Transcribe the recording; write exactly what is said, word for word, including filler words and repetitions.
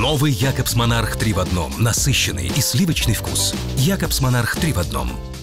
Новый Якобс Монарх три в одном. Насыщенный и сливочный вкус. Якобс Монарх три в одном.